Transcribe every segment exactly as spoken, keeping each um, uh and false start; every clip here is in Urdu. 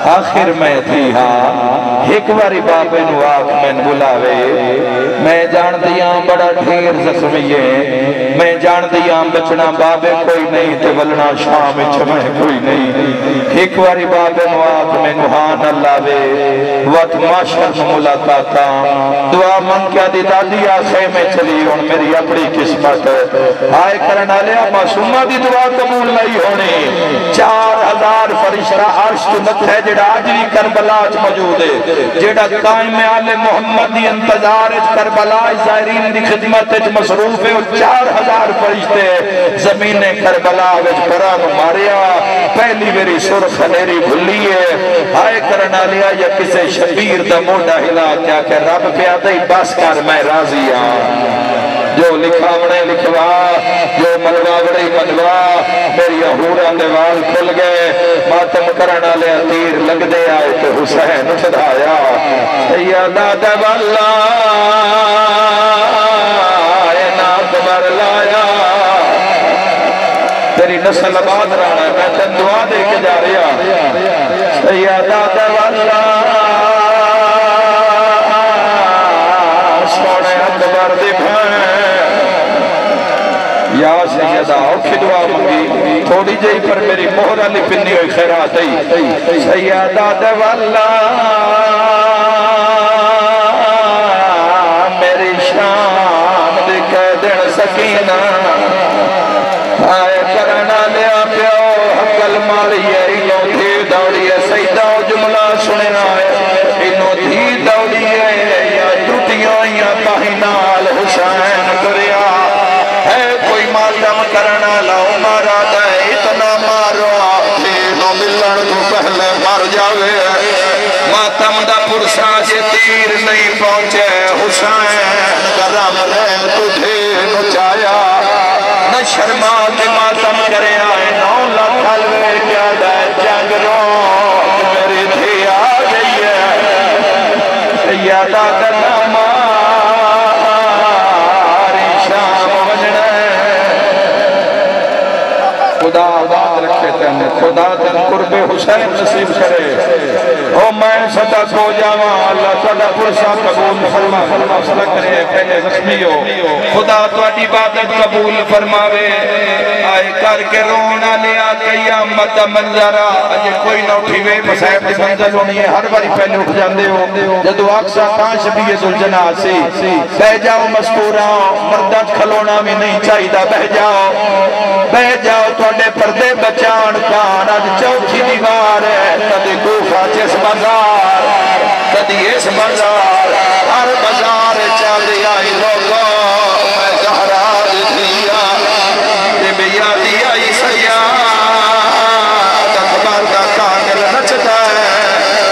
آخر میں تھی ہاں ایک باری بابے نو آنکھ میں بلاوے میں جان دیاں بڑا ڈھیر زخمی ہے میں جان دیاں بچنا بابے کوئی نہیں تے ولنا شام چمہ کوئی نہیں ایک باری بابے نو آنکھ میں نوحان اللہ وے وقت معاشر ملاقاتا دعا من کیا دی دادی آخے میں چلی ان میری اپنی قسمت آئے کرنا لیا معصومہ دی دعا قبول نہیں ہونی چار ہزار فرشتہ عرش تو نت ہے جڑا آجری کربلا اچ موجود ہے جڑا قائم آل محمد دی انتظار اچ کربلا زائرین دی خدمت اچ مصروف ہے چار ہزار فرشتے زمین کربلا اچ قرآن ماریا پہلی میری سرخ خلیری بھلی ہے آئے کرنا لیا یا کسے شبیر دا موڑا ہلا کیا کہ رب پیادہ ہی بس کر میں راضی ہاں جو لکھا بڑے لکھوا جو منوا بڑے منوا میری اہورا دیوال کھل گئے ماتم کرنا لے تیر لگ دے آئے تو حسین اٹھایا سیدہ دیوالا اے نام بر لایا تیری نسل آباد رہا ہے میں تن دعا دے کے جا رہا سیدہ دیوالا سونے اکبر دکھائیں یا سیدہ اوکھی دعا مانگی تھوڑی جائی پر میری مہرہ لپنی ہوئی خیرات ہے سیدہ دیوالا میری شان دکھے دن سکینہ آئے کرنا لیا پیو حقل ماری ہے انہوں دھی دوڑی ہے سیدہ جملہ سننا ہے انہوں دھی دوڑی ہے یا ٹوٹیاں یا پہنال حسین کریا ہے کوئی ماتم کرنا لاؤ مارا دے اتنا مارو آتھینوں ملن تو پہلے مر جاوے ماتم دا پرسا جے تیر نہیں پہنچے حسین کرم لے تجھے نچایا نہ شرما کے ماتم کرے آئے نو لاکھ حلوے کیا دے جنگ رو میری دھی آ گئی ہے سیدہ درما خدا آباد رکھے تینے خدا تن قرب حسین نصیب کرے او میں صدق ہو جاواں اللہ تعالیٰ پرسا قبول فرما فرما کرے کہنے زخمی ہو خدا تو عبادت قبول فرماوے آئے کر کے رونا لیا قیامت منظرہ اجے کوئی نہ اٹھیوے مسائب دی منزل ہونی ہے ہر باری پہلے اٹھ جاندے ہو جدو آقسا کانش بھی یہ ذوالجناح سی بہ جاؤ مذکورہ مردت کھلونا بھی نہیں چاہیدہ بہ جاؤ بہ جاؤ تو اڈے پردے بچان کان آج چوکھی دیوار ہے کدی کوفہ جس بازار کدی اس بازار ہر بازار چل دیا ہی لوگوں میں زہرا دیا تے بیا دیا ہی سیاہ اکبر کا کاکل نچتا ہے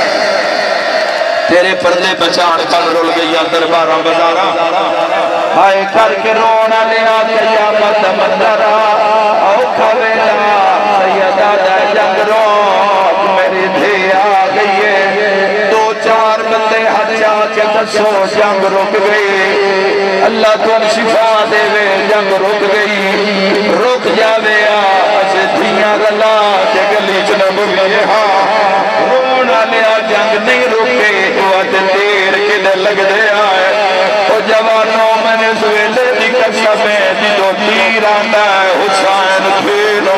تیرے پردے بچان کن رول گئی دربارہ بازارہ آئے کر کے رونا لیا قیامت منظرہ کھویلا سیدہ دا جنگ روک میری دھی آ گئی ہے دو چار بندے ہجا کے دسو جنگ رک گئی اللہ تو شفا دے وے جنگ رک گئی رک جاوے آج دھیاں رلا کے گلی چنب گئے ہاں رونا لیا جنگ نہیں رکے وقت دیر کے لگ دے آئے او جوانوں میں نے سویلے دی قسمیں دی دو تیر آنا ہے حسین پھیلو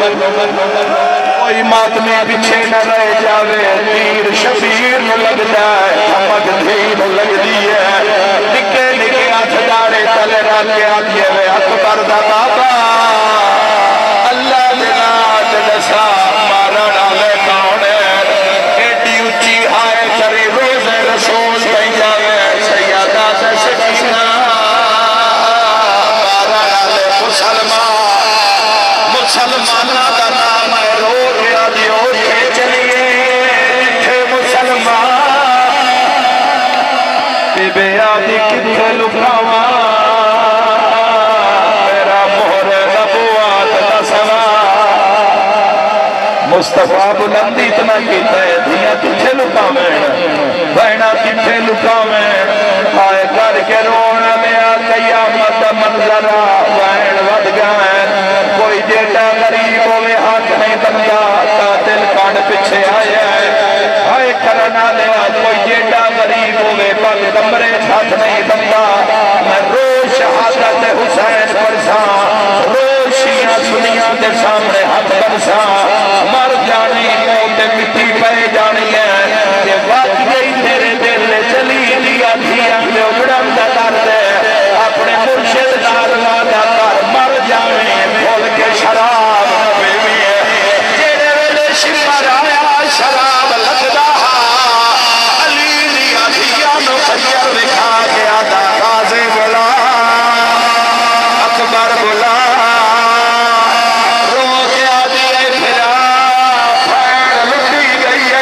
کوئی ماتمی پیچھے نہ رہ جاوے تیر شبیر نو لگ جائے ہمک دھیر لگ دیئے نکے نکے آتھ دارے تلے راکے آگئے وے اکبر دا بابا اللہ دنات دسا مارا ڈالے کاؤنے ایڈی اچھی ہائے چری روز رسول کہیں جاوے سیادہ سے سکینہ مارا ڈالے مسلمان مسلمانہ دا نام ہے رو ریا دیو کے چلیے تھے مسلمان بے بے آدھی کتھے لکھاواں میرا مہر نبوات دا سوا مصطفیٰ بلندی اتنا کیتا ہے دھیاں کتھے لکھاویں بہنا کتھے لکھاویں آئے کر کے رونا لیا قیامت منظرہ بہن ود گئے کوئی جیٹا غریب ہوئے ہاتھ نہیں بندہ قاتل کانڈ پچھے آئے کرنا لیا کوئی جیڑا غریب ہوئے پل کمرے چھت نہیں بندہ میں روز شہادت حسین پرساں روز شیعہ سنیاں دے سامنے حق برساں مر جانی موت مٹی پہ جانی ہے کہ واقعی تیرے دل لے چلی لیا دھیاں دے اجڑم دا درد ہے اپنے مرشد نال وعدہ کر مر جانے بھول کے شراب نبی میں جیڑے ویلے شمر آیا شراب لگدا علی دیا دھیاں نو خیر دکھا کے آدھا غازی بلا اکبر بلا رو کے آدھی اے پھرا پھیر لٹی گئی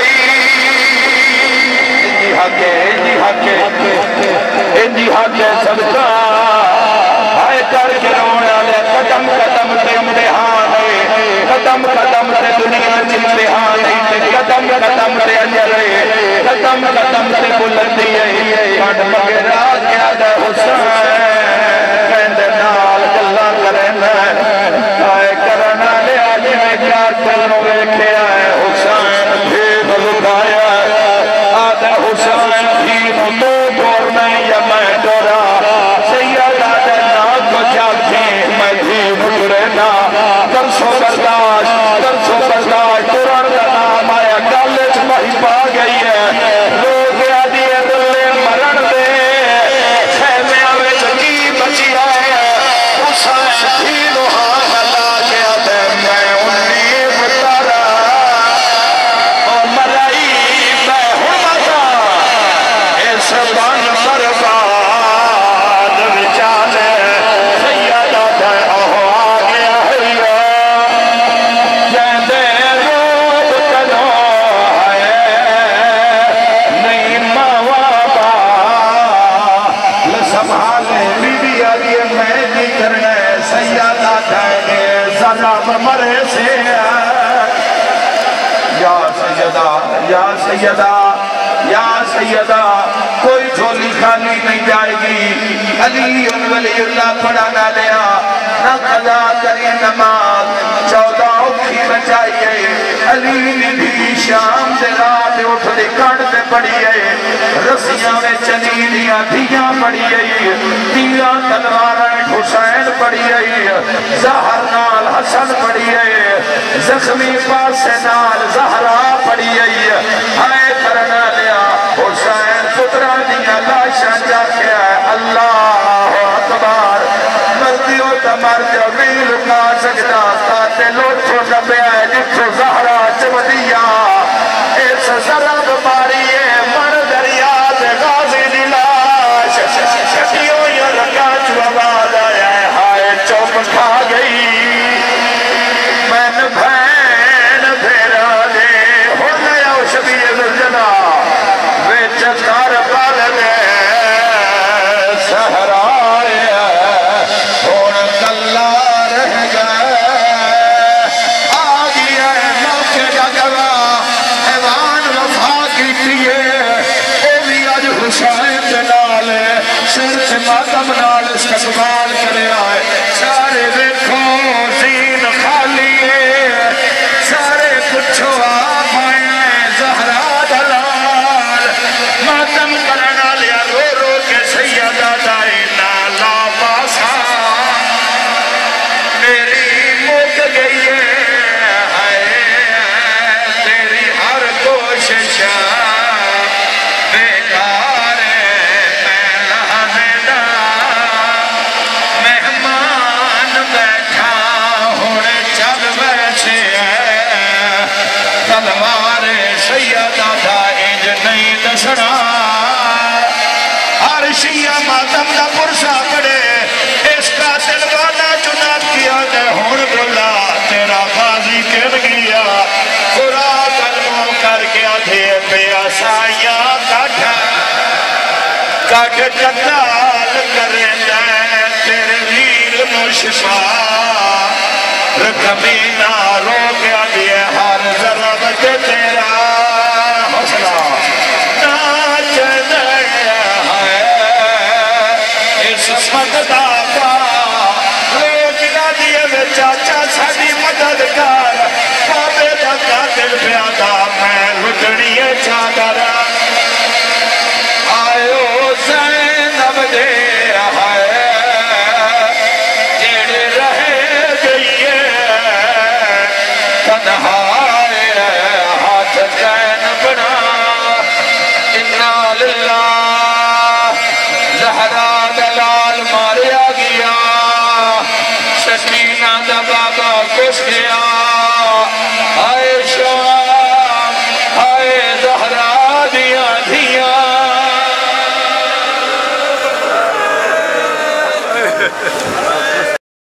انجی حق ہے انجی حق ہے انجی حق ہے صدقہ آئے کر کے رونا لے قدم قدم تے امتحان ہے قدم قدم تے دنیا امتحان ہے قدم قدم تے اجر ہے قدم قدم تے بلندی ہے کٹ مگے راز کیا دے حسین کہندے نال گلا کرنا آئے کرنا لے آجے میں چار پلوں ویکھے آئے حسین بھیگ لکایا آدھے حسین بھیگ تو دور میں یا میں ڈورا سید آدھے ناک کو چاکھیں میں بھیگ ڈورنا درسو برداشت درسو برداشت قرآن کا نام آیا کالج مہی پا گئی ہے لوگ آدھی رلے مرن دے خیمے آوے جگی بچی آئے حسین بھیگ ہاں اللہ کے آدھے میں انہی بتارا اور مرائی میں حرمتا اس بان برباد وچالے سید آدھے اوہ آگیا ہے جیندے روب کنو ہے نہیں موابا لسمحالے بی بی آگی میں کی کرنے سید آدھے ذرا مرے سے یا سیدہ یا سیدہ یا سیدہ کوئی جھولی خالی نہیں جائے گی علی ولی اللہ پڑھانا لیا نہ قضا کری نماز چودہ اکھی بچائیے علی بھی شام دے رات اٹھ دے کڑ دے پڑھیے رسیاں میں چلی دیا دھیاں پڑھیے تیرہ تلواریں حسین پڑھیے زہر نال حسن پڑھیے زخمی پاس نال زہرا پڑھیے ہائے کرنا لیا حسین پترہ دیا لاشا جا کے اللہ اکبر مردیوں تا مرد ویل کا سجدہ کاتے لوٹھو نبے جتھو زہرا چمدیا اس ضرب ماریے من دریا دے غازی دی لاش شکیوں یا رکا چواباد آیا ہے ہائے چوپ کھا گئی من بھین بھیرا دے ہو گیا شبیہ زلجنہ ویچ کار پال دے سہرائے اور کلہ رہ گئے آگی ہے موقع کا گواہ حیوان وفا کی تیئے اوہی آج حسین جلال سر سے ماتم نال استقبال کرے آئے سارے دیکھو زین خالی ہے سارے کچھو آپ آئے زہرا دلال ماتم کرنا لیا رو رو کے سیدہ دائی نالا باسا میری موت گئی ہے تیری ہر کوشش بیکار ہے میں لہنے مہمان بیٹھا ہونے چل ویسے تلوار سیدہ دائج نہیں دسنا ہر شیعہ ماتم دا پرسا پڑے اس کا دلوانا چنات کیا دے ہون بولا تیرا غازی کر گیا قرآن قلموں کر گیا دے پیا سائیاں کٹھا کٹ قتال کرے جائے تیرے ویر مشفا رکھمینہ رو گیا دے ہر ضربت تیرا حسنہ ناچ دے ہے اس مددہ کا روک نہ دیئے میں چاچا ساڑی مددگار بابے دا قاتل پیادا میں لٹنی چادرہ تنہائے ہاتھ چین بنا انا للہ زہرا دلال ماریا گیا سکینہ دا بابا کش گیا